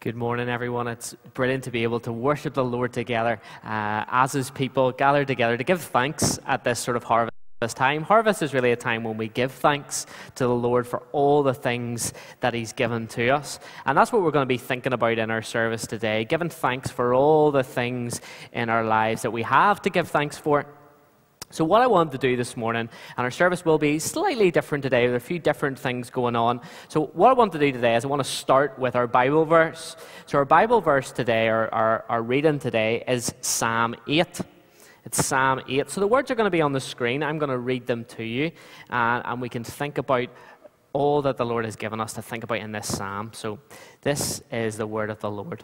Good morning, everyone. It's brilliant to be able to worship the Lord together as His people, gathered together to give thanks at this sort of harvest time. Harvest is really a time when we give thanks to the Lord for all the things that He's given to us. And that's what we're going to be thinking about in our service today, giving thanks for all the things in our lives that we have to give thanks for. So what I wanted to do this morning, and our service will be slightly different today, there are a few different things going on. So what I want to do today is I want to start with our Bible verse. So our Bible verse today, our reading today, is Psalm 8. It's Psalm 8. So the words are going to be on the screen. I'm going to read them to you, and we can think about all that the Lord has given us to think about in this psalm. So this is the word of the Lord.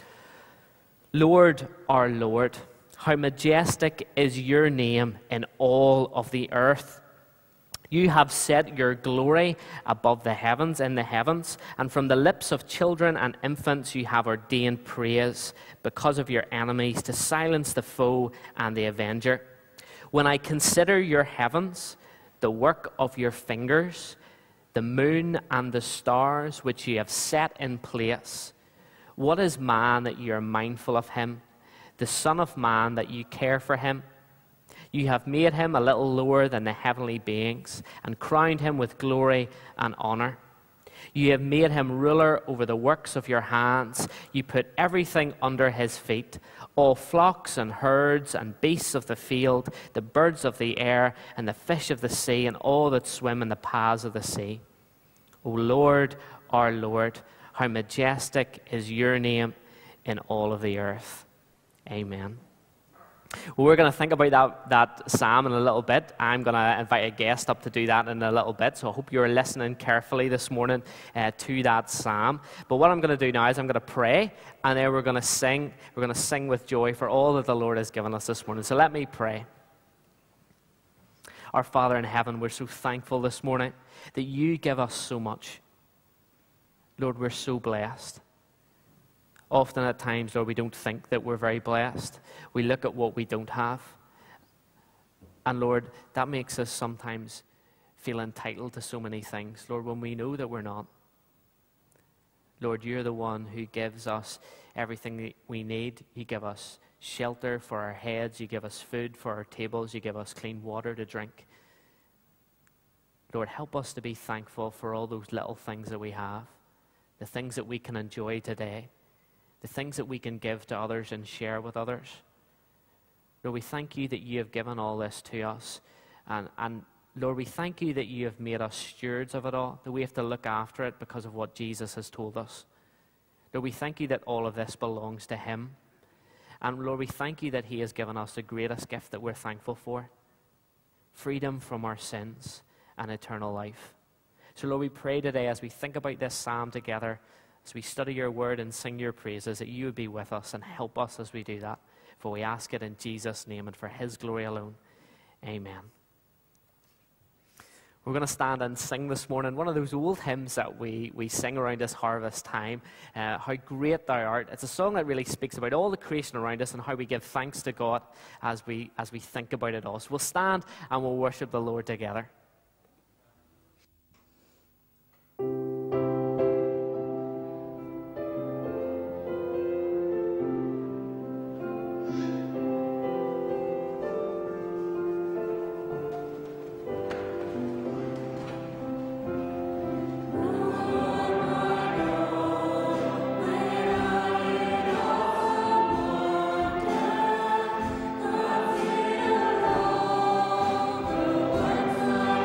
Lord, our Lord, how majestic is your name in all of the earth. You have set your glory above the heavens, in the heavens, and from the lips of children and infants you have ordained praise because of your enemies, to silence the foe and the avenger. When I consider your heavens, the work of your fingers, the moon and the stars which you have set in place, what is man that you are mindful of him? The Son of Man, that you care for him. You have made him a little lower than the heavenly beings and crowned him with glory and honor. You have made him ruler over the works of your hands. You put everything under his feet, all flocks and herds and beasts of the field, the birds of the air and the fish of the sea and all that swim in the paths of the sea. O Lord, our Lord, how majestic is your name in all of the earth. Amen. Well, we're going to think about that psalm in a little bit. I'm going to invite a guest up to do that in a little bit, so I hope you're listening carefully this morning to that psalm. But what I'm going to do now is I'm going to pray, and then we're going to sing. We're going to sing with joy for all that the Lord has given us this morning. So let me pray. Our Father in heaven, we're so thankful this morning that you give us so much. Lord, we're so blessed. Often at times, Lord, we don't think that we're very blessed. We look at what we don't have. And Lord, that makes us sometimes feel entitled to so many things, Lord, when we know that we're not. Lord, you're the one who gives us everything that we need. You give us shelter for our heads. You give us food for our tables. You give us clean water to drink. Lord, help us to be thankful for all those little things that we have, the things that we can enjoy today, the things that we can give to others and share with others. Lord, we thank you that you have given all this to us. And Lord, we thank you that you have made us stewards of it all, that we have to look after it because of what Jesus has told us. Lord, we thank you that all of this belongs to him. And Lord, we thank you that he has given us the greatest gift that we're thankful for, freedom from our sins and eternal life. So Lord, we pray today as we think about this psalm together, as we study your word and sing your praises, that you would be with us and help us as we do that. For we ask it in Jesus' name and for his glory alone. Amen. We're going to stand and sing this morning one of those old hymns that we sing around this harvest time, How Great Thou Art. It's a song that really speaks about all the creation around us and how we give thanks to God as we think about it all. So we'll stand and we'll worship the Lord together. Thank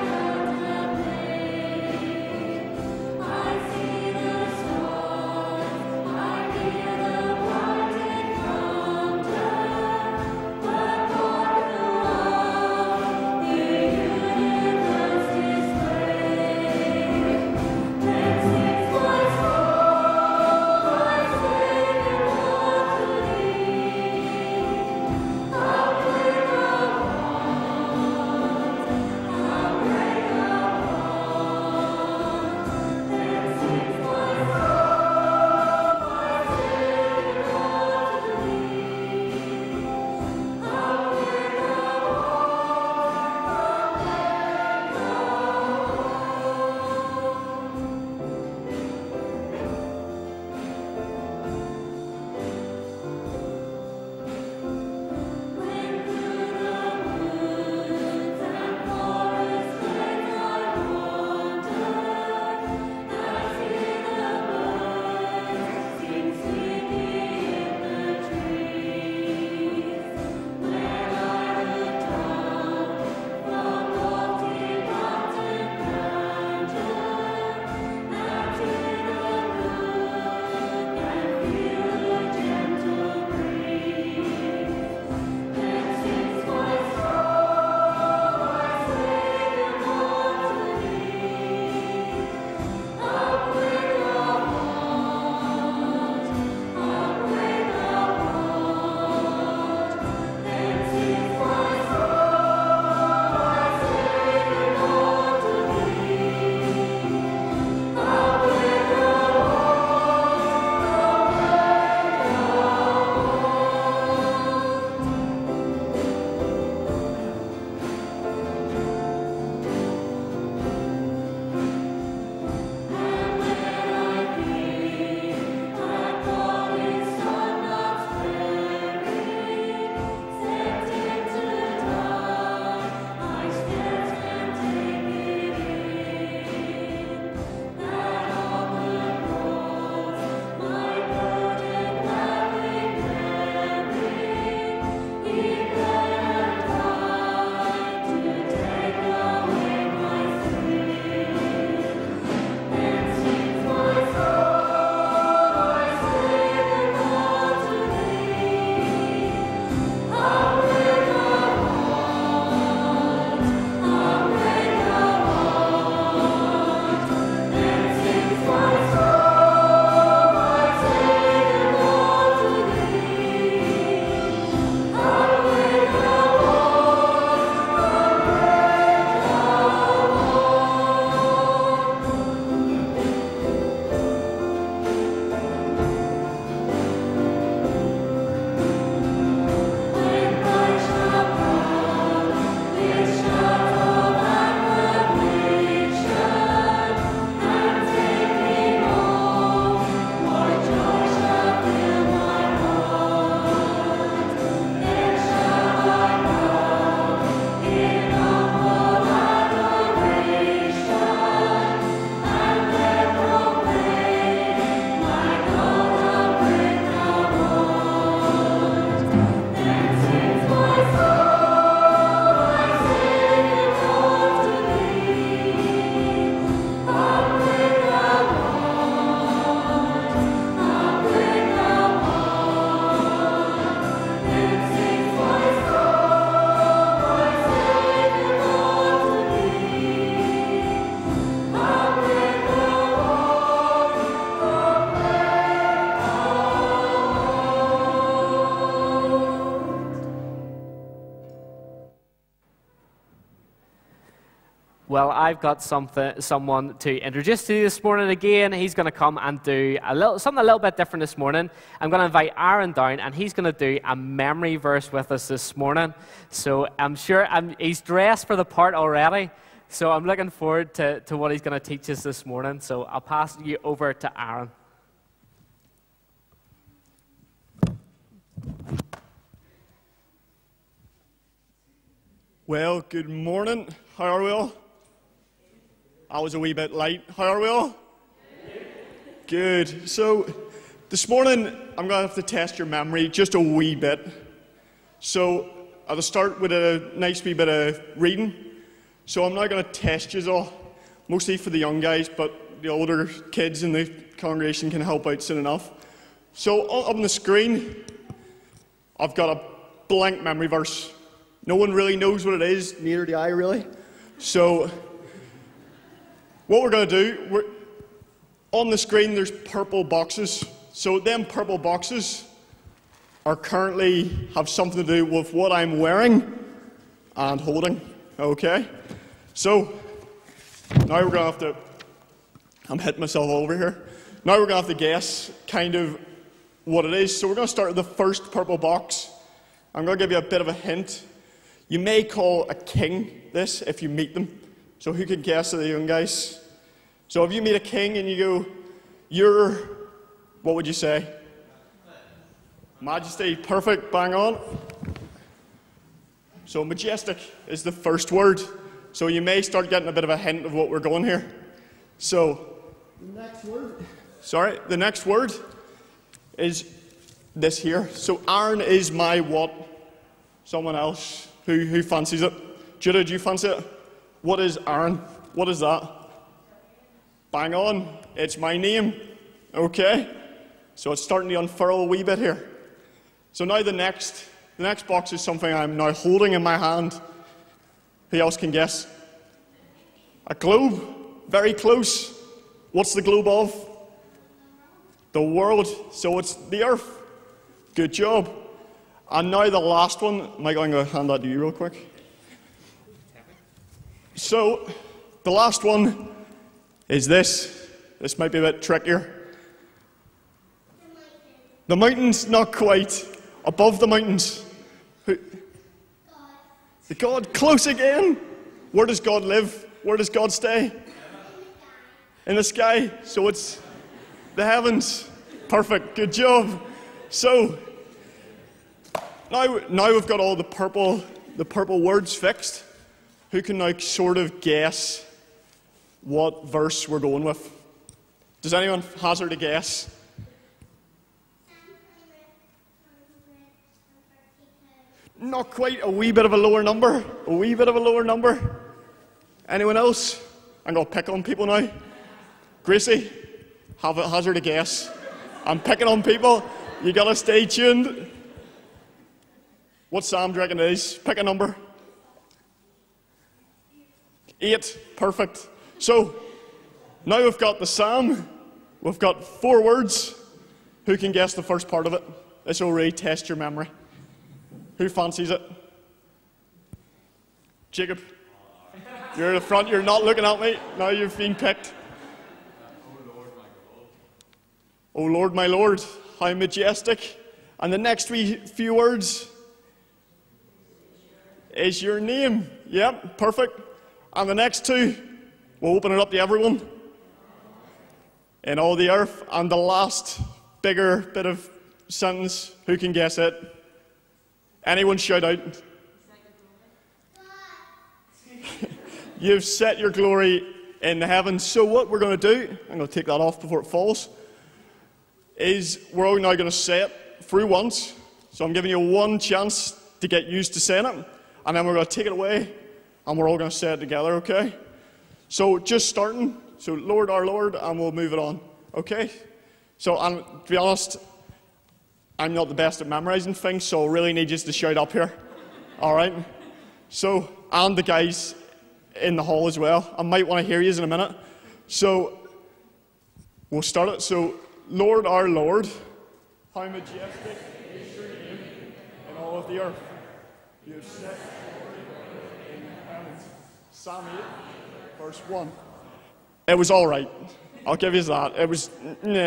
Well, I've got someone to introduce to you this morning again. He's going to come and do something a little bit different this morning. I'm going to invite Aaron down, and he's going to do a memory verse with us this morning. So I'm sure he's dressed for the part already. So I'm looking forward to what he's going to teach us this morning. So I'll pass you over to Aaron. Well, good morning. How are we all? I was a wee bit late. How are we all? Good. So, this morning, I'm going to have to test your memory just a wee bit. So, I'll start with a nice wee bit of reading. So, I'm not going to test you all, mostly for the young guys, but the older kids in the congregation can help out soon enough. So, up on the screen, I've got a blank memory verse. No one really knows what it is, neither do I really. So, what we're going to do, on the screen there's purple boxes. So them purple boxes currently have something to do with what I'm wearing and holding, okay? So, now we're going to have to, I'm hitting myself all over here. Now we're going to have to guess kind of what it is. So we're going to start with the first purple box. I'm going to give you a bit of a hint. You may call a king this if you meet them. So who can guess the young guys? So if you meet a king and you go, you're, what would you say? Majesty, perfect, bang on. So majestic is the first word. So you may start getting a bit of a hint of what we're going here. So, the next word is this here. So Aaron is my what? Someone else. Who fancies it? Judah, do you fancy it? What is Aaron? What is that? Bang on. It's my name. Okay. So it's starting to unfurl a wee bit here. So now the next box is something I'm now holding in my hand. Who else can guess? A globe. Very close. What's the globe of? The world. So it's the earth. Good job. And now the last one, Mike, I'm going to hand that to you real quick. So, the last one is this. This might be a bit trickier. The mountains, not quite. Above the mountains. The God, close again. Where does God live? Where does God stay? In the sky. So it's the heavens. Perfect, good job. So, now we've got all the purple words fixed. Who can now sort of guess what verse we're going with? Does anyone hazard a guess? Not quite. A wee bit of a lower number. A wee bit of a lower number. Anyone else? I'm going to pick on people now. Gracie, hazard a guess. I'm picking on people. You got to stay tuned. What Sam do you reckon it is? Pick a number. 8. Perfect. So, now we've got the psalm. We've got 4 words. Who can guess the first part of it? This will really test your memory. Who fancies it? Jacob. You're at the front. You're not looking at me. Now you've been picked. O Lord, my Lord, how majestic. And the next few words is your name. Yep, perfect. And the next 2, we'll open it up to everyone. In all the earth. And the last bigger bit of sentence, who can guess it? Anyone shout out. You've set your glory in the heavens. So what we're going to do, I'm going to take that off before it falls, is we're all now going to say it through once. So I'm giving you one chance to get used to saying it. And then we're going to take it away, and we're all going to say it together, okay? So just starting. So Lord, our Lord, and we'll move it on, okay? So, and to be honest, I'm not the best at memorizing things, so I really need you to shout up here, all right? So, and the guys in the hall as well. I might want to hear you in a minute. So, we'll start it. So, Lord, our Lord, how majestic is your name in all of the earth. You have set in the heavens. Psalm 8. verse 1. It was all right. I'll give you that. It was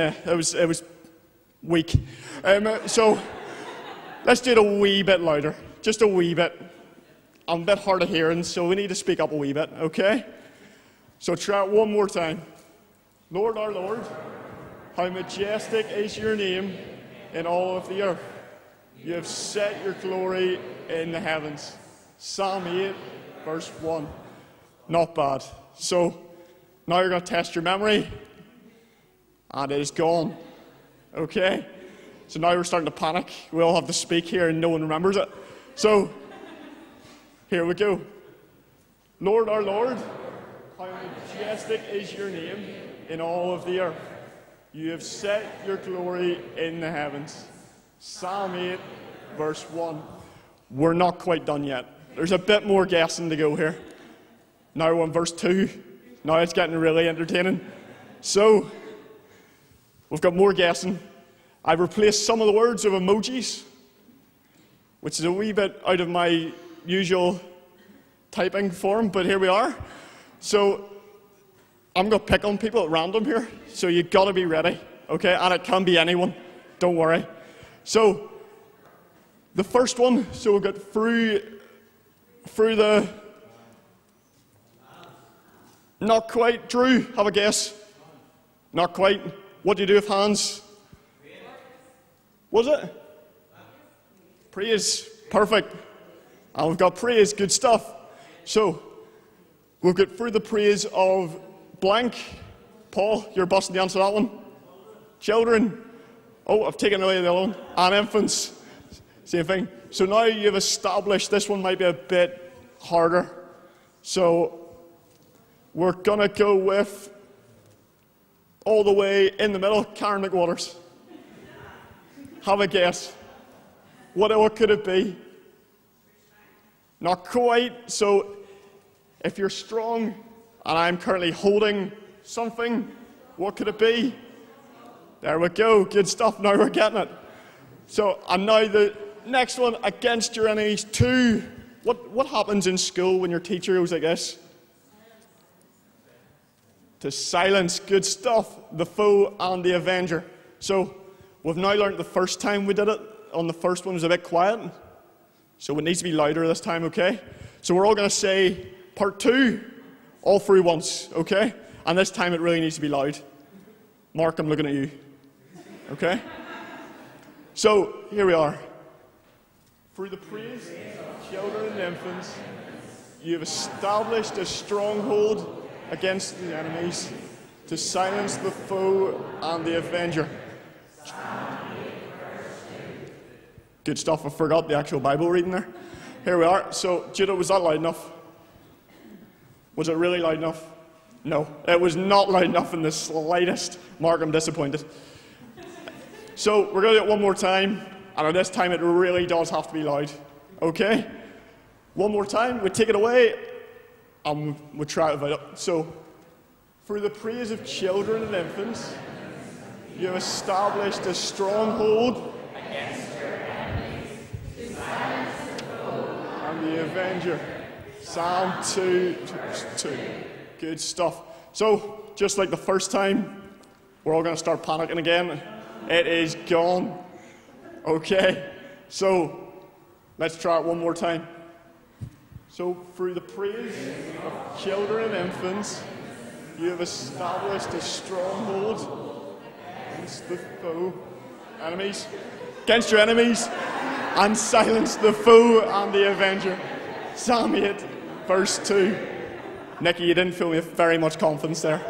weak. So let's do it a wee bit louder. Just a wee bit. I'm a bit hard of hearing, so we need to speak up a wee bit, okay? So try it one more time. Lord our Lord, how majestic is your name in all of the earth. You have set your glory in the heavens. Psalm 8, verse 1. Not bad. So now you're going to test your memory, and it is gone. Okay? So now we're starting to panic. We all have to speak here, and no one remembers it. So here we go. Lord our Lord, how majestic is your name in all of the earth. You have set your glory in the heavens. Psalm 8, verse 1. We're not quite done yet. There's a bit more guessing to go here. Now we're on verse 2. Now it's getting really entertaining. So, we've got more guessing. I've replaced some of the words with emojis, which is a wee bit out of my usual typing form, but here we are. So, I'm going to pick on people at random here, so you've got to be ready, okay? And it can be anyone, don't worry. So, the first one, so we'll get through the... Not quite. Drew, have a guess. Not quite. What do you do with hands? Was it? Praise. Perfect. And we've got praise. Good stuff. So, we'll get through the praise of blank. Paul, you're busting to answer that one. Children. Oh, I've taken away the other one. And infants. Same thing. So now you've established, this one might be a bit harder. So, we're going to go with, all the way in the middle, Karen McWaters. Have a guess. What could it be? Not quite. So, if you're strong, and I'm currently holding something, what could it be? There we go. Good stuff. Now we're getting it. So, and now the next one, against your enemies. 2. What happens in school when your teacher goes like this? To silence. Good stuff. The foe and the avenger. So, we've now learned the first time we did it, on the first one was a bit quiet. So it needs to be louder this time, okay? So we're all going to say part 2, all through once, okay? And this time it really needs to be loud. Mark, I'm looking at you. Okay? So, here we are. Through the praise of children and infants, you have established a stronghold against the enemies, to silence the foe and the avenger. Good stuff. I forgot the actual Bible reading there. Here we are. So, Judah, was that loud enough? Was it really loud enough? No, it was not loud enough in the slightest. Mark, I'm disappointed. So, we're going to do it one more time, and this time it really does have to be loud. Okay? One more time, we take it away, and we'll try it out. So, for the praise of children and infants, you have established a stronghold against your enemies, to silence the foe and the avenger. Psalm 2. Good stuff. So, just like the first time, we're all going to start panicking again. It is gone. Okay, so let's try it one more time. So, through the praise of children and infants, you have established a stronghold against the foe, enemies, against your enemies, and silenced the foe and the avenger. Psalm 8, verse 2. Nicky, you didn't feel me with very much confidence there.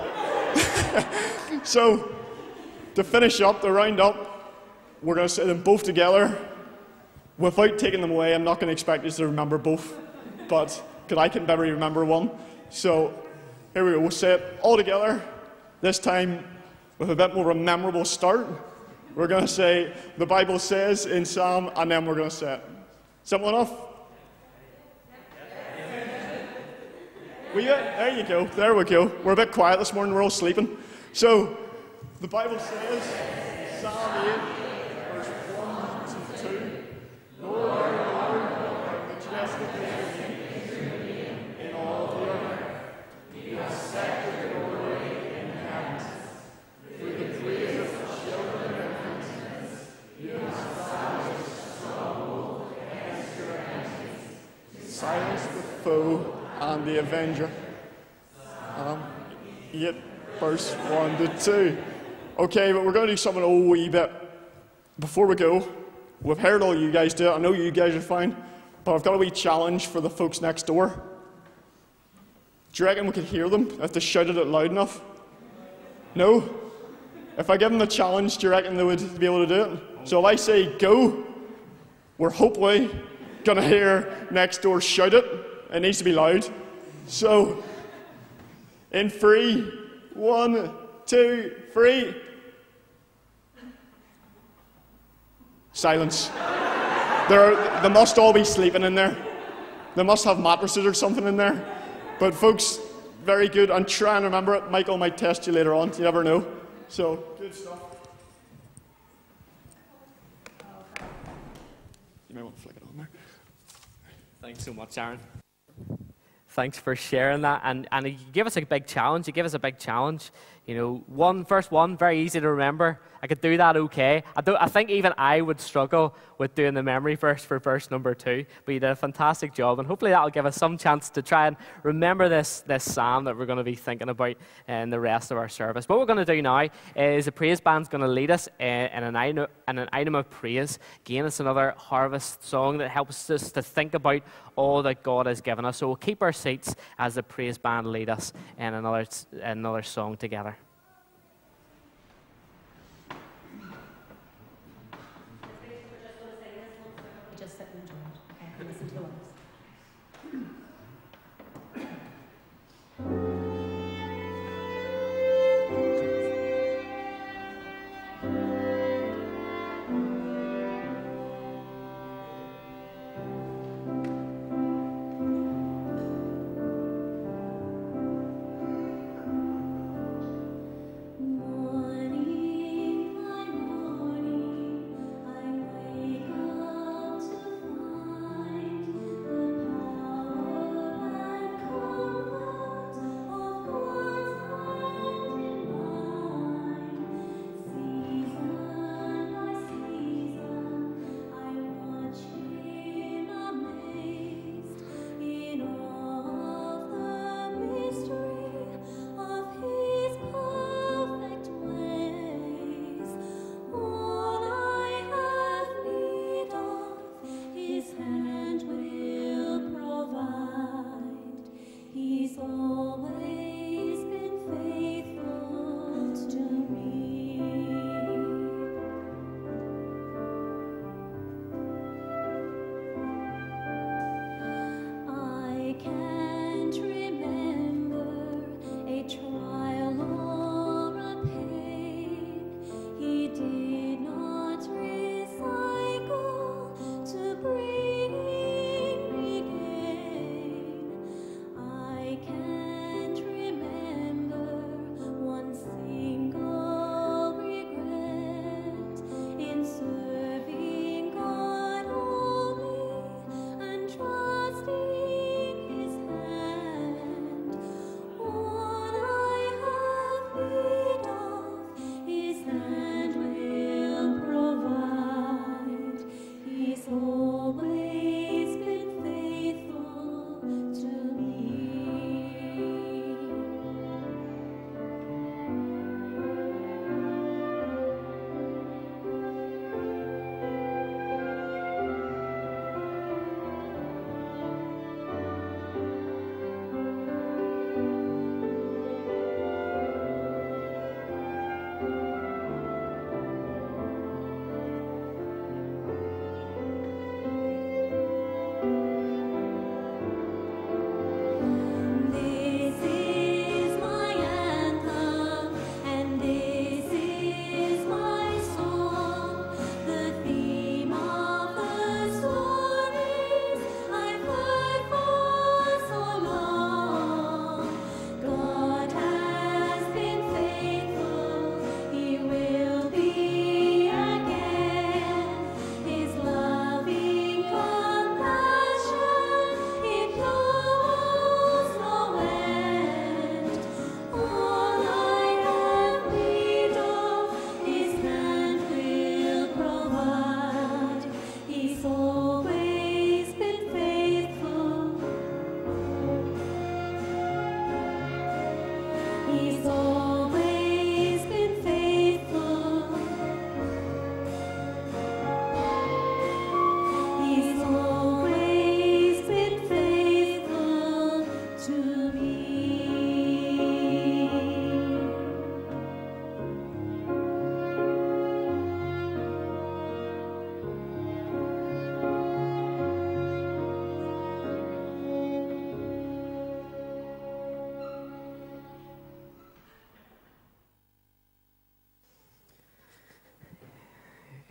So, to finish up, to round up, we're going to say them both together. Without taking them away, I'm not going to expect you to remember both, but because I can never remember one. So, here we go. We'll say it all together. This time, with a bit more of a memorable start. We're going to say, the Bible says in Psalm, and then we're going to say it. Simple enough? There you go. There we go. We're a bit quiet this morning. We're all sleeping. So, the Bible says, Psalm 8, verse 1 to 2, Lord our Lord, majestic is your name in all the earth. Silence the foe and the avenger. 8, verse 1 to 2. Okay, but we're going to do something a wee bit. Before we go, we've heard all you guys do it. I know you guys are fine, but I've got a wee challenge for the folks next door. Do you reckon we could hear them if they shouted it loud enough? No? If I give them the challenge, do you reckon they would be able to do it? So if I say go, we're hopefully going to hear next door shout it. It needs to be loud. So, in 3, 1, 2, 3. Silence. They must all be sleeping in there. They must have mattresses or something in there. But folks, very good. And try and remember it. Michael might test you later on. You never know. So, good stuff. You may want to flick it on there. Thanks so much, Aaron. Thanks for sharing that. And you gave us a big challenge. You gave us a big challenge. You know, first one, very easy to remember. I could do that okay. I think even I would struggle with doing the memory verse for verse number 2, but you did a fantastic job, and hopefully that'll give us some chance to try and remember this psalm that we're going to be thinking about in the rest of our service. What we're going to do now is the praise band's going to lead us in an item of praise. Again, it's another harvest song that helps us to think about all that God has given us. So we'll keep our seats as the praise band lead us in another song together. Morning,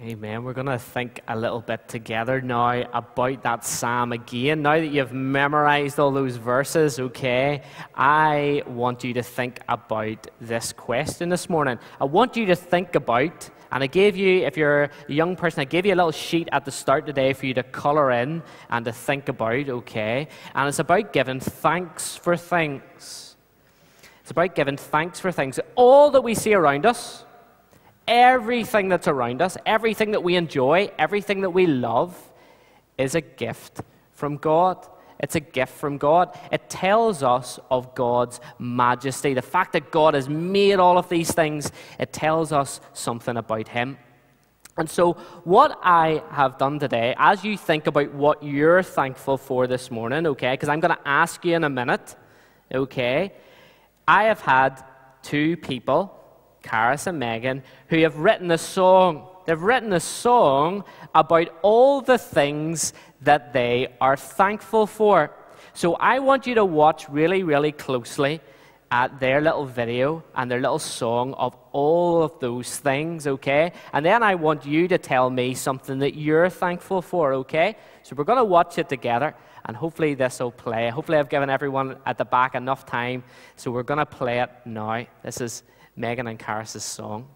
Amen. We're going to think a little bit together now about that psalm again. Now that you've memorized all those verses, okay, I want you to think about this question this morning. I want you to think about, and I gave you, if you're a young person, I gave you a little sheet at the start today for you to colour in and to think about, okay? And it's about giving thanks for things. It's about giving thanks for things. All that we see around us, everything that's around us, everything that we enjoy, everything that we love is a gift from God. It's a gift from God. It tells us of God's majesty. The fact that God has made all of these things, it tells us something about Him. And so what I have done today, as you think about what you're thankful for this morning, okay, because I'm going to ask you in a minute, okay, I have had two people, Karis and Megan, who have written a song. They've written a song about all the things that they are thankful for. So I want you to watch really, really closely at their little video and their little song of all of those things, okay? And then I want you to tell me something that you're thankful for, okay? So we're going to watch it together, and hopefully this will play. Hopefully I've given everyone at the back enough time, so we're going to play it now. This is Megan and Karis' song.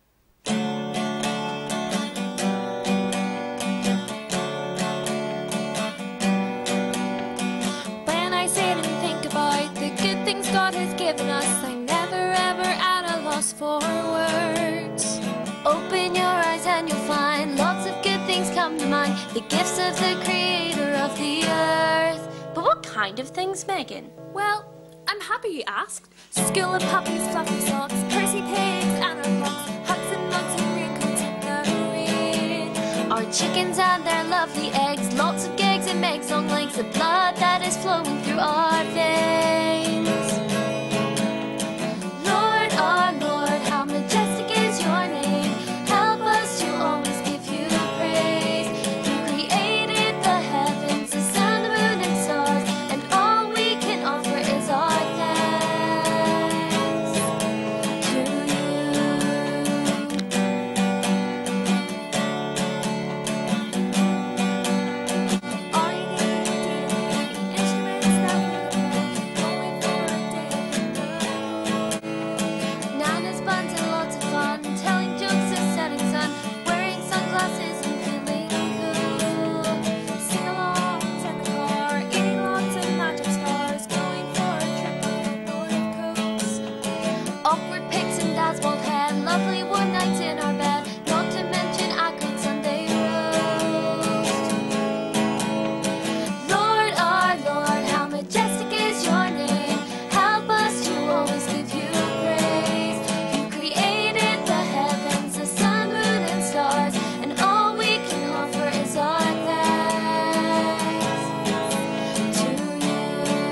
When I sit and think about the good things God has given us, I'm never ever at a loss for words. Open your eyes and you'll find lots of good things come to mind, the gifts of the Creator of the earth. But what kind of things, Megan? Well, I'm happy you asked. School of puppies, fluffy socks, Percy pigs and our clocks, hugs and mugs and raincoats in the rain. Our chickens and their lovely eggs, lots of gigs and Meg's long legs, the blood that is flowing through our veins. Lord, our Lord, how majestic is your name. Help us to always give you praise. You created the heavens, the sun, the moon and stars, and all we can offer is our thanks to you. Are you the instruments that we play, only for a day of Nana's buns and lots of fun, telling jokes of setting sun, wearing sunglasses and feeling cool. Sing-alongs in the car, eating lots of magic stars, going for a trip on the North Coast. Awkward pics and dad's bald head, lovely warm nights in our bed, not to mention a good Sunday roast. Lord, our Lord, how majestic is your name. Help us to always give you praise. You created the heavens, the sun, moon, and stars, and all we can offer is our thanks to you.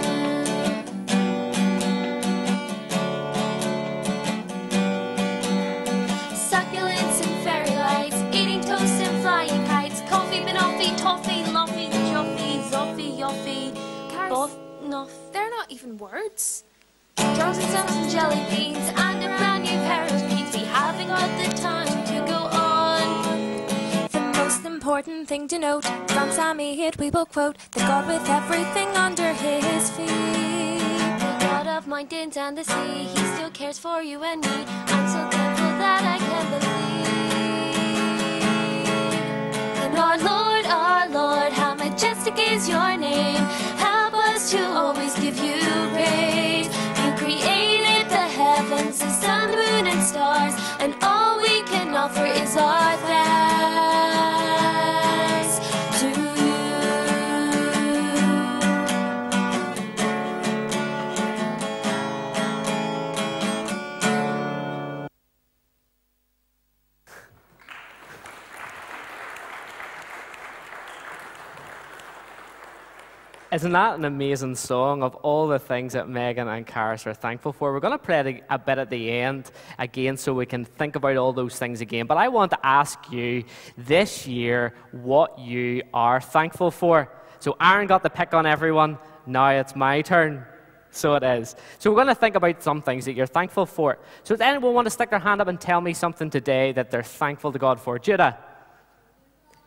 Succulents and fairy lights, eating toast and flying kites, coffee, banoffee, toffee, loffee, joffee, zoffee, yoffee, boff, noff. They're not even words. Drugs and some jelly beans and a brand new pair of jeans. We haven't got the time to go on. The most important thing to note, from Sammy Hit we will quote, the God with everything under his feet. The God of mountains and the sea, He still cares for you and me. I'm so thankful that I can believe. And our Lord, how majestic is your name. Help us to always give you praise. You created the heavens, the sun, the moon, and stars, and all we can offer is our thanks to you. Isn't that an amazing song of all the things that Megan and Karis are thankful for? We're going to play it a bit at the end again so we can think about all those things again. But I want to ask you this year what you are thankful for. So Aaron got the pick on everyone. Now it's my turn. So it is. So we're going to think about some things that you're thankful for. So does anyone want to stick their hand up and tell me something today that they're thankful to God for? Judah?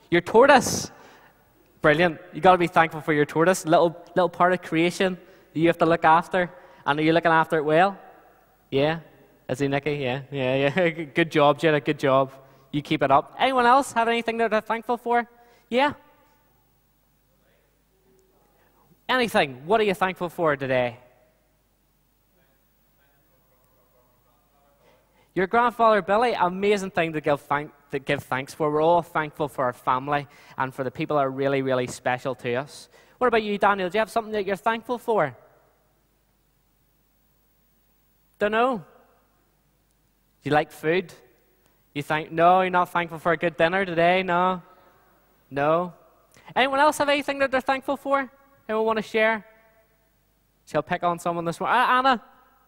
Your tortoise. Brilliant. You got to be thankful for your tortoise. Little part of creation that you have to look after. And are you looking after it well? Yeah. Is he, Nicky? Yeah. Good job, Jenna. Good job. You keep it up. Anyone else have anything that they're thankful for? Yeah. Anything. What are you thankful for today? Your grandfather Billy, amazing thing to give thanks for. We're all thankful for our family and for the people that are really, really special to us. What about you, Daniel? Do you have something that you're thankful for? Don't know. Do you like food? No, you're not thankful for a good dinner today? No? Anyone else have anything that they're thankful for? Anyone want to share? Shall I pick on someone this morning? Anna?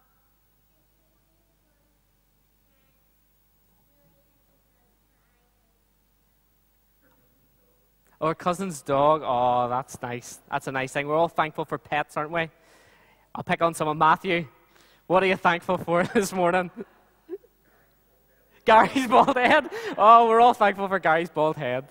Or cousin's dog. Oh, that's nice. That's a nice thing. We're all thankful for pets, aren't we? I'll pick on someone. Matthew, what are you thankful for this morning? Gary's bald head. Oh, we're all thankful for Gary's bald head.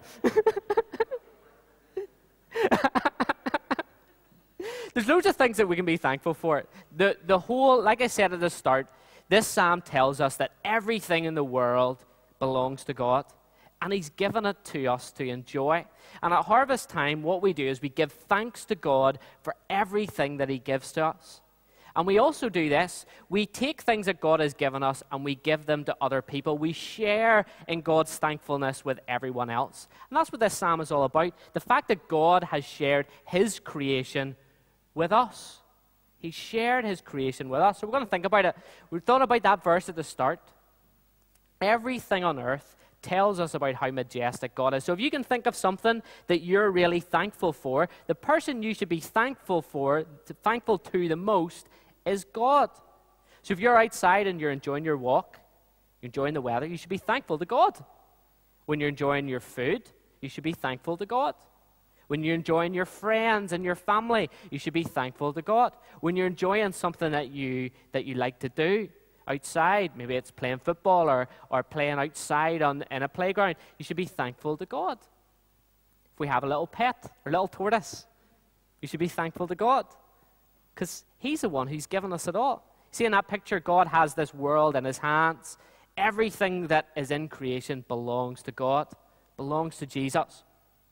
There's loads of things that we can be thankful for. The whole, like I said at the start, this psalm tells us that everything in the world belongs to God. And he's given it to us to enjoy. And at harvest time, what we do is we give thanks to God for everything that he gives to us. And we also do this. We take things that God has given us and we give them to other people. We share in God's thankfulness with everyone else. And that's what this psalm is all about. The fact that God has shared his creation with us. He shared his creation with us. So we're going to think about it. We thought about that verse at the start. Everything on earth tells us about how majestic God is. So if you can think of something that you're really thankful for, the person you should be thankful to the most is God. So if you're outside and you're enjoying your walk, you're enjoying the weather, you should be thankful to God. When you're enjoying your food, you should be thankful to God. When you're enjoying your friends and your family, you should be thankful to God. When you're enjoying something that you like to do, outside, maybe it's playing football or playing outside in a playground, you should be thankful to God. If we have a little pet or a little tortoise, you should be thankful to God because he's the one who's given us it all. See, in that picture, God has this world in his hands. Everything that is in creation belongs to God, belongs to Jesus.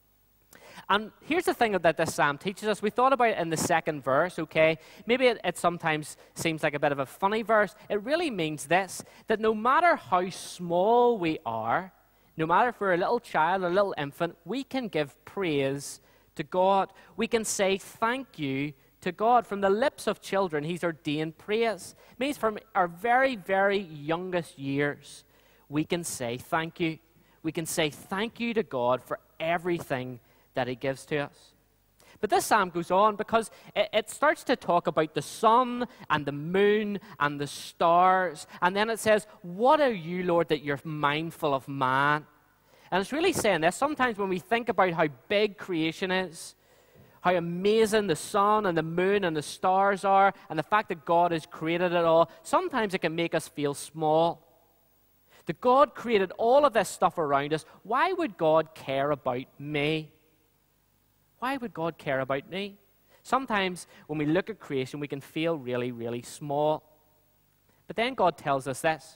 And here's the thing that this psalm teaches us. We thought about it in the second verse, okay? Maybe it sometimes seems like a bit of a funny verse. It really means this, that no matter how small we are, no matter if we're a little child or a little infant, we can give praise to God. We can say thank you to God. From the lips of children, he's ordained praise. It means from our very, very youngest years, we can say thank you. We can say thank you to God for everything that he gives to us. But this psalm goes on because it starts to talk about the sun and the moon and the stars. And then it says, what are you, Lord, that you're mindful of man? And it's really saying this. Sometimes when we think about how big creation is, how amazing the sun and the moon and the stars are, and the fact that God has created it all, sometimes it can make us feel small. That God created all of this stuff around us. Why would God care about me? Why would God care about me? Sometimes when we look at creation, we can feel really, really small. But then God tells us this.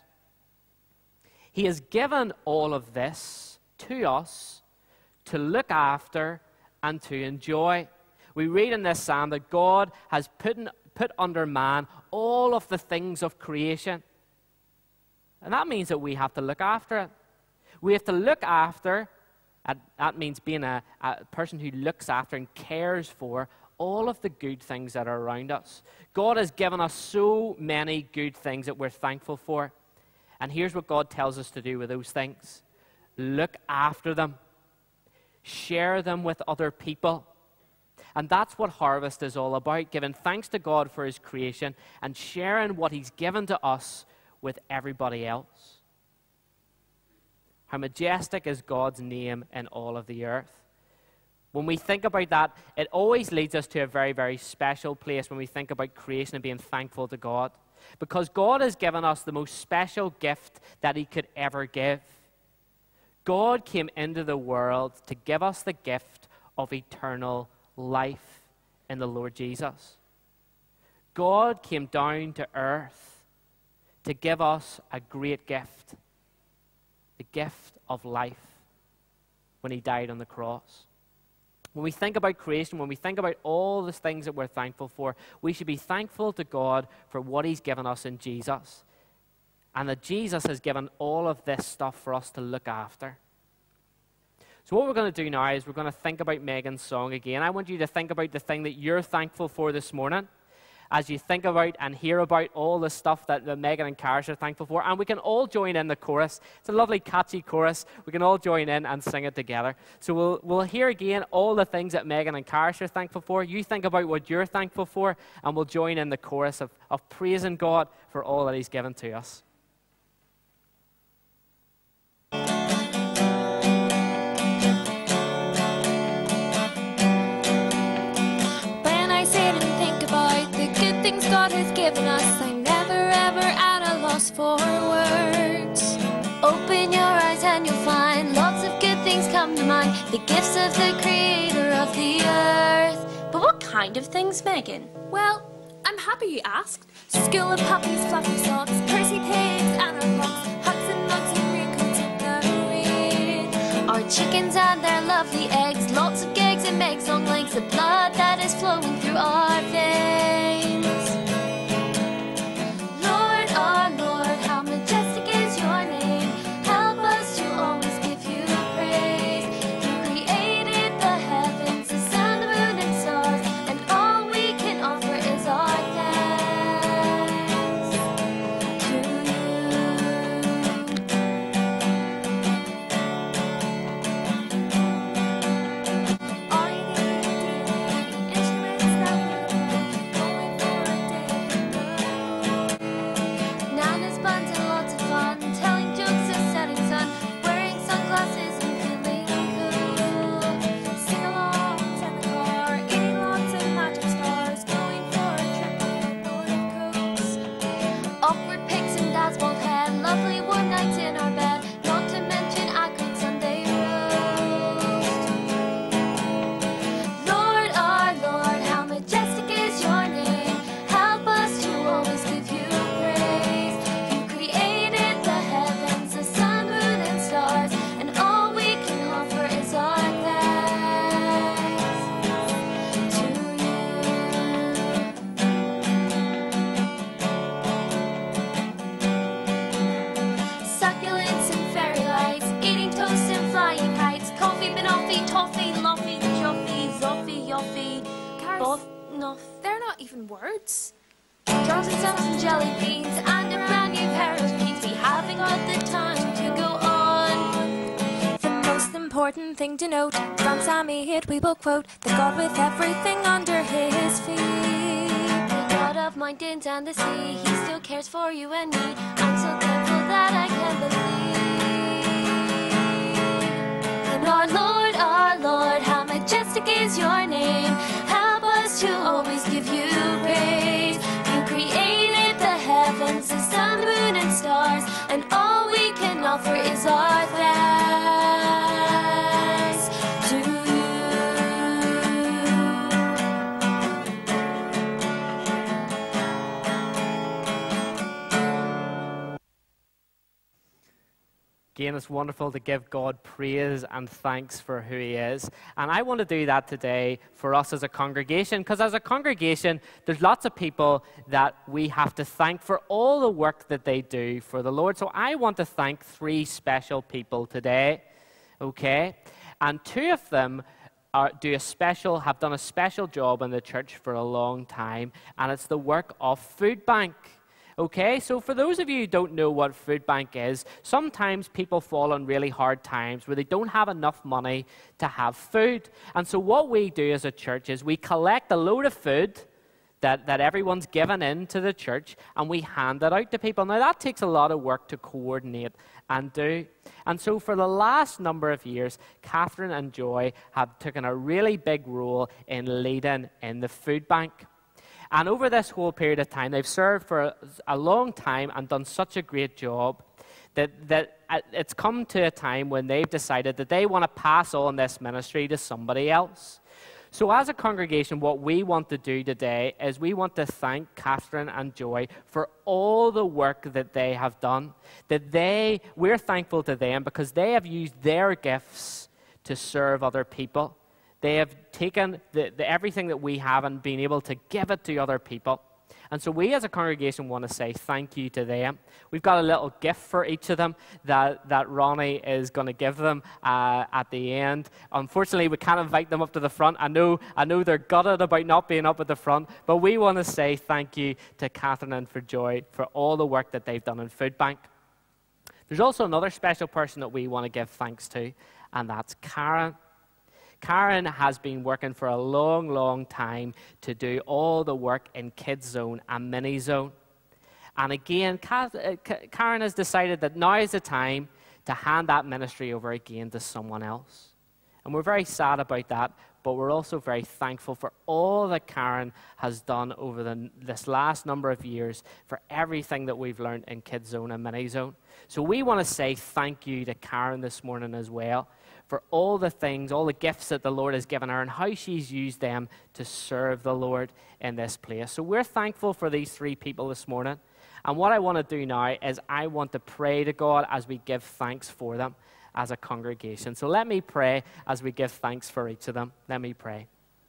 He has given all of this to us to look after and to enjoy. We read in this psalm that God has put under man all of the things of creation. And that means that we have to look after it. We have to look after. That means being a person who looks after and cares for all of the good things that are around us. God has given us so many good things that we're thankful for. And here's what God tells us to do with those things. Look after them. Share them with other people. And that's what harvest is all about, giving thanks to God for his creation and sharing what he's given to us with everybody else. How majestic is God's name in all of the earth. When we think about that, it always leads us to a very, very special place when we think about creation and being thankful to God. Because God has given us the most special gift that he could ever give. God came into the world to give us the gift of eternal life in the Lord Jesus. God came down to earth to give us a great gift, the gift of life, when he died on the cross. When we think about creation, when we think about all the things that we're thankful for, we should be thankful to God for what he's given us in Jesus. And that Jesus has given all of this stuff for us to look after. So what we're going to do now is we're going to think about Megan's song again. I want you to think about the thing that you're thankful for this morning, as you think about and hear about all the stuff that Megan and Karis are thankful for. And we can all join in the chorus. It's a lovely, catchy chorus. We can all join in and sing it together. So we'll hear again all the things that Megan and Karis are thankful for. You think about what you're thankful for, and we'll join in the chorus of praising God for all that he's given to us. Things God has given us, I'm never ever at a loss for words. Open your eyes and you'll find lots of good things come to mind, the gifts of the creator of the earth. But what kind of things, Megan? Well, I'm happy you asked. School of puppies, fluffy socks, Percy pigs and our rocks, hugs and mugs and raincoats in the rain. Our chickens and their lovely eggs, lots of gigs and megs on legs, the blood that is flowing through our veins. They're not even words. Drums and sounds and jelly beans and a brand new pair of jeans. We haven't got the time to go on. The most important thing to note, from Sammy Hit we will quote, the God with everything under his feet. The God of mountains and the sea, he still cares for you and me. I'm so thankful that I can believe. And our Lord, how majestic is your name. Help us to always give you praise. You created the heavens, the sun, the moon, and stars, and all we can offer is our thanks to you. Again, it's wonderful to give God praise and thanks for who he is. And I want to do that today for us as a congregation, because as a congregation, there's lots of people that we have to thank for all the work that they do for the Lord. So I want to thank 3 special people today, okay? And 2 of them have done a special job in the church for a long time, and it's the work of Food Bank. Okay, so for those of you who don't know what Food Bank is, sometimes people fall on really hard times where they don't have enough money to have food. And so what we do as a church is we collect a load of food that everyone's given in to the church, and we hand it out to people. Now, that takes a lot of work to coordinate and do. And so for the last number of years, Catherine and Joy have taken a really big role in leading in the Food Bank. And over this whole period of time, they've served for a long time and done such a great job that it's come to a time when they've decided that they want to pass on this ministry to somebody else. So as a congregation, what we want to do today is we want to thank Catherine and Joy for all the work that they have done. We're thankful to them because they have used their gifts to serve other people. They have taken everything that we have and been able to give it to other people. And so we as a congregation want to say thank you to them. We've got a little gift for each of them that Ronnie is going to give them at the end. Unfortunately, we can't invite them up to the front. I know they're gutted about not being up at the front, but we want to say thank you to Catherine and for Joy for all the work that they've done in Food Bank. There's also another special person that we want to give thanks to, and that's Karen. Karen has been working for a long, long time to do all the work in Kids Zone and Mini Zone. And again, Karen has decided that now is the time to hand that ministry over again to someone else. And we're very sad about that, but we're also very thankful for all that Karen has done over this last number of years, for everything that we've learned in Kids Zone and Mini Zone. So we want to say thank you to Karen this morning as well, for all the things, all the gifts that the Lord has given her and how she's used them to serve the Lord in this place. So we're thankful for these three people this morning. And what I want to do now is I want to pray to God as we give thanks for them as a congregation. So let me pray as we give thanks for each of them. Let me pray.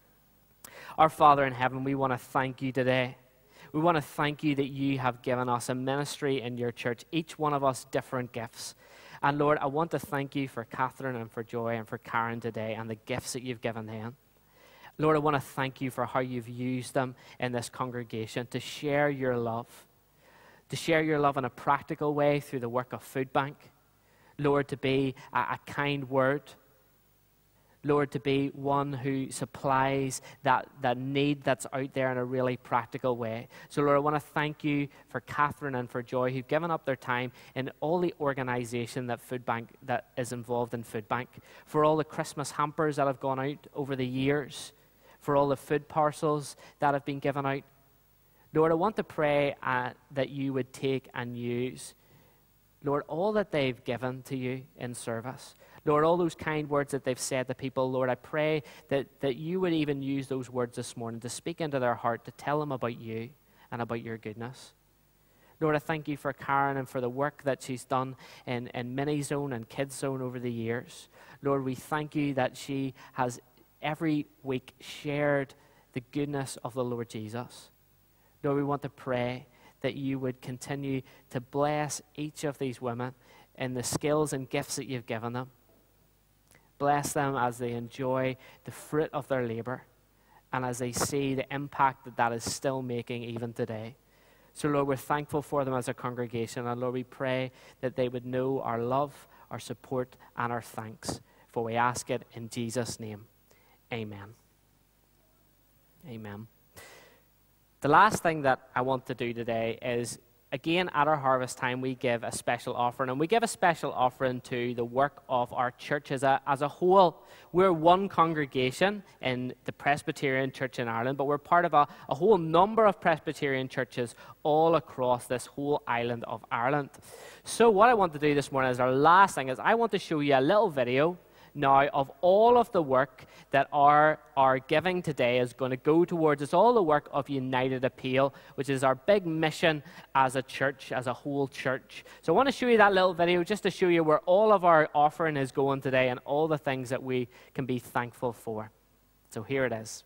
Our Father in heaven, we want to thank you today. We want to thank you that you have given us a ministry in your church, each one of us different gifts. And Lord, I want to thank you for Catherine and for Joy and for Karen today and the gifts that you've given them. Lord, I want to thank you for how you've used them in this congregation to share your love in a practical way through the work of Food Bank. Lord, to be a kind word. Lord, to be one who supplies that need that's out there in a really practical way. So, Lord, I want to thank you for Catherine and for Joy, who've given up their time in all the organization that is involved in Food Bank, for all the Christmas hampers that have gone out over the years, for all the food parcels that have been given out. Lord, I want to pray that you would take and use, Lord, all that they've given to you in service. Lord, all those kind words that they've said to people, Lord, I pray that you would even use those words this morning to speak into their heart, to tell them about you and about your goodness. Lord, I thank you for Karen and for the work that she's done in Mini Zone and Kids Zone over the years. Lord, we thank you that she has every week shared the goodness of the Lord Jesus. Lord, we want to pray that you would continue to bless each of these women in the skills and gifts that you've given them. Bless them as they enjoy the fruit of their labor and as they see the impact that is still making even today. So, Lord, we're thankful for them as a congregation. And, Lord, we pray that they would know our love, our support, and our thanks. For we ask it in Jesus' name. Amen. Amen. The last thing that I want to do today is, again, at our harvest time, we give a special offering. And we give a special offering to the work of our church as a whole. We're one congregation in the Presbyterian Church in Ireland, but we're part of a whole number of Presbyterian churches all across this whole island of Ireland. So what I want to do this morning as our last thing is I want to show you a little video now of all of the work that our giving today is going to go towards. It's all the work of United Appeal, which is our big mission as a church, as a whole church. So I want to show you that little video just to show you where all of our offering is going today and all the things that we can be thankful for. So here it is.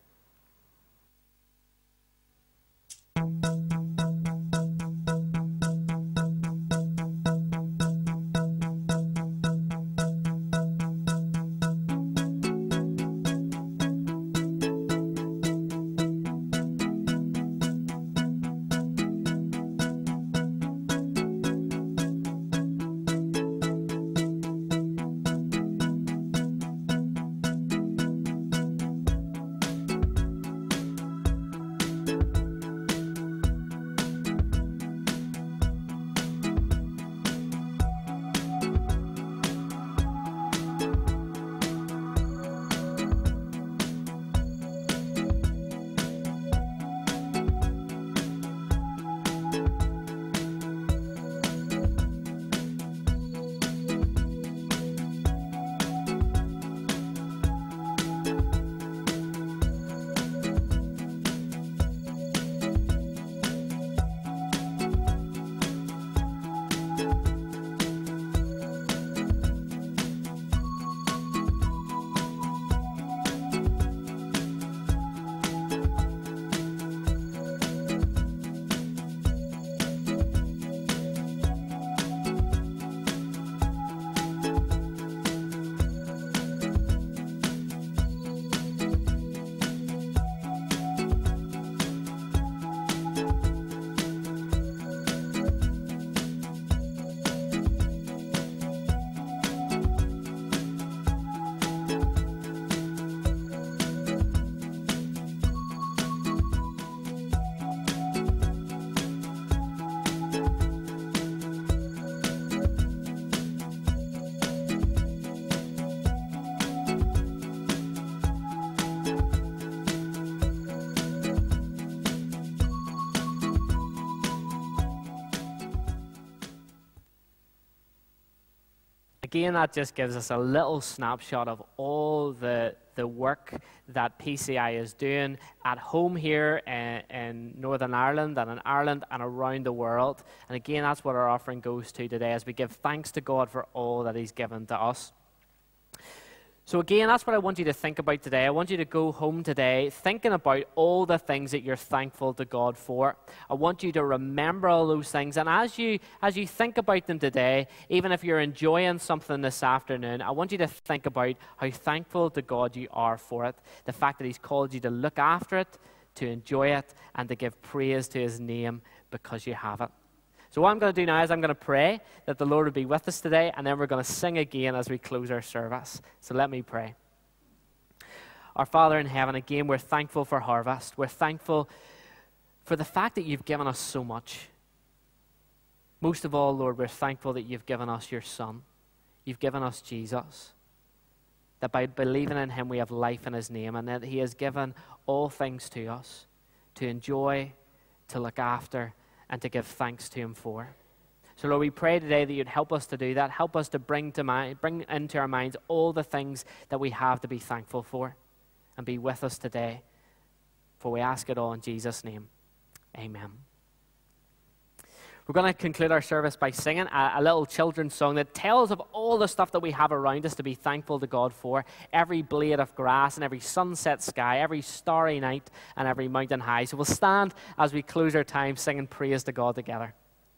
Again, that just gives us a little snapshot of all the work that PCI is doing at home here in Northern Ireland and in Ireland and around the world. And again, that's what our offering goes to today, as we give thanks to God for all that He's given to us. So again, that's what I want you to think about today. I want you to go home today thinking about all the things that you're thankful to God for. I want you to remember all those things. And as you think about them today, even if you're enjoying something this afternoon, I want you to think about how thankful to God you are for it. The fact that He's called you to look after it, to enjoy it, and to give praise to His name because you have it. So what I'm going to do now is I'm going to pray that the Lord will be with us today, and then we're going to sing again as we close our service. So let me pray. Our Father in heaven, again, we're thankful for Harvest. We're thankful for the fact that you've given us so much. Most of all, Lord, we're thankful that you've given us your Son. You've given us Jesus. That by believing in Him we have life in His name, and that He has given all things to us to enjoy, to look after, and to give thanks to Him for. So Lord, we pray today that you'd help us to do that. Help us to bring into our minds all the things that we have to be thankful for, and be with us today. For we ask it all in Jesus' name. Amen. We're going to conclude our service by singing a little children's song that tells of all the stuff that we have around us to be thankful to God for. Every blade of grass and every sunset sky, every starry night and every mountain high. So we'll stand as we close our time singing praise to God together.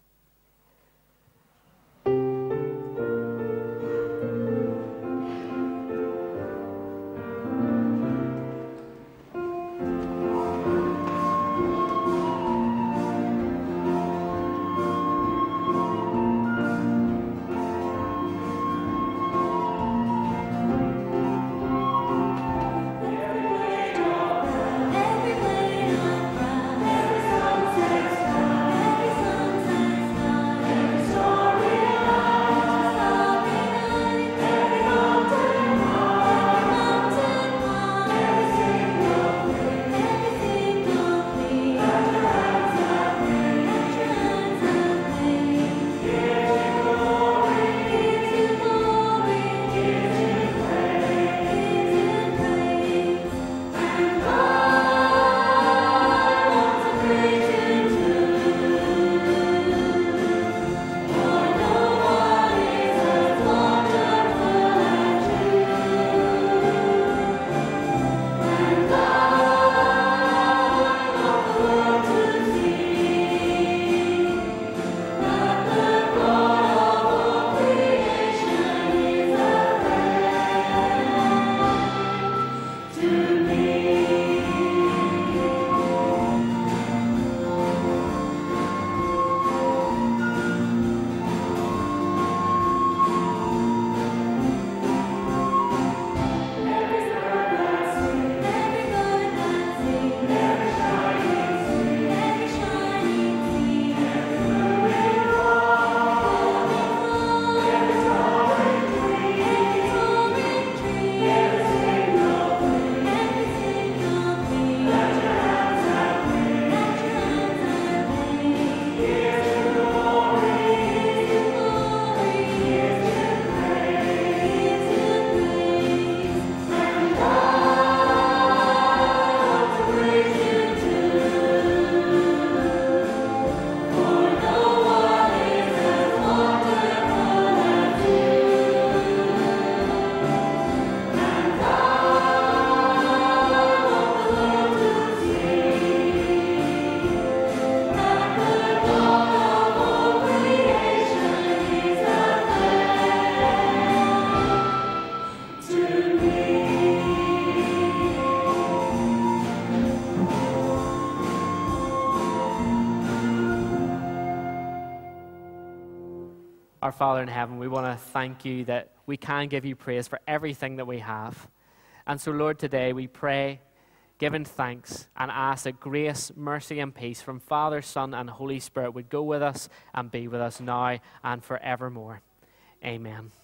Our Father in heaven, we want to thank you that we can give you praise for everything that we have. And so, Lord, today we pray, giving thanks, and ask that grace, mercy, and peace from Father, Son, and Holy Spirit would go with us and be with us now and forevermore. Amen.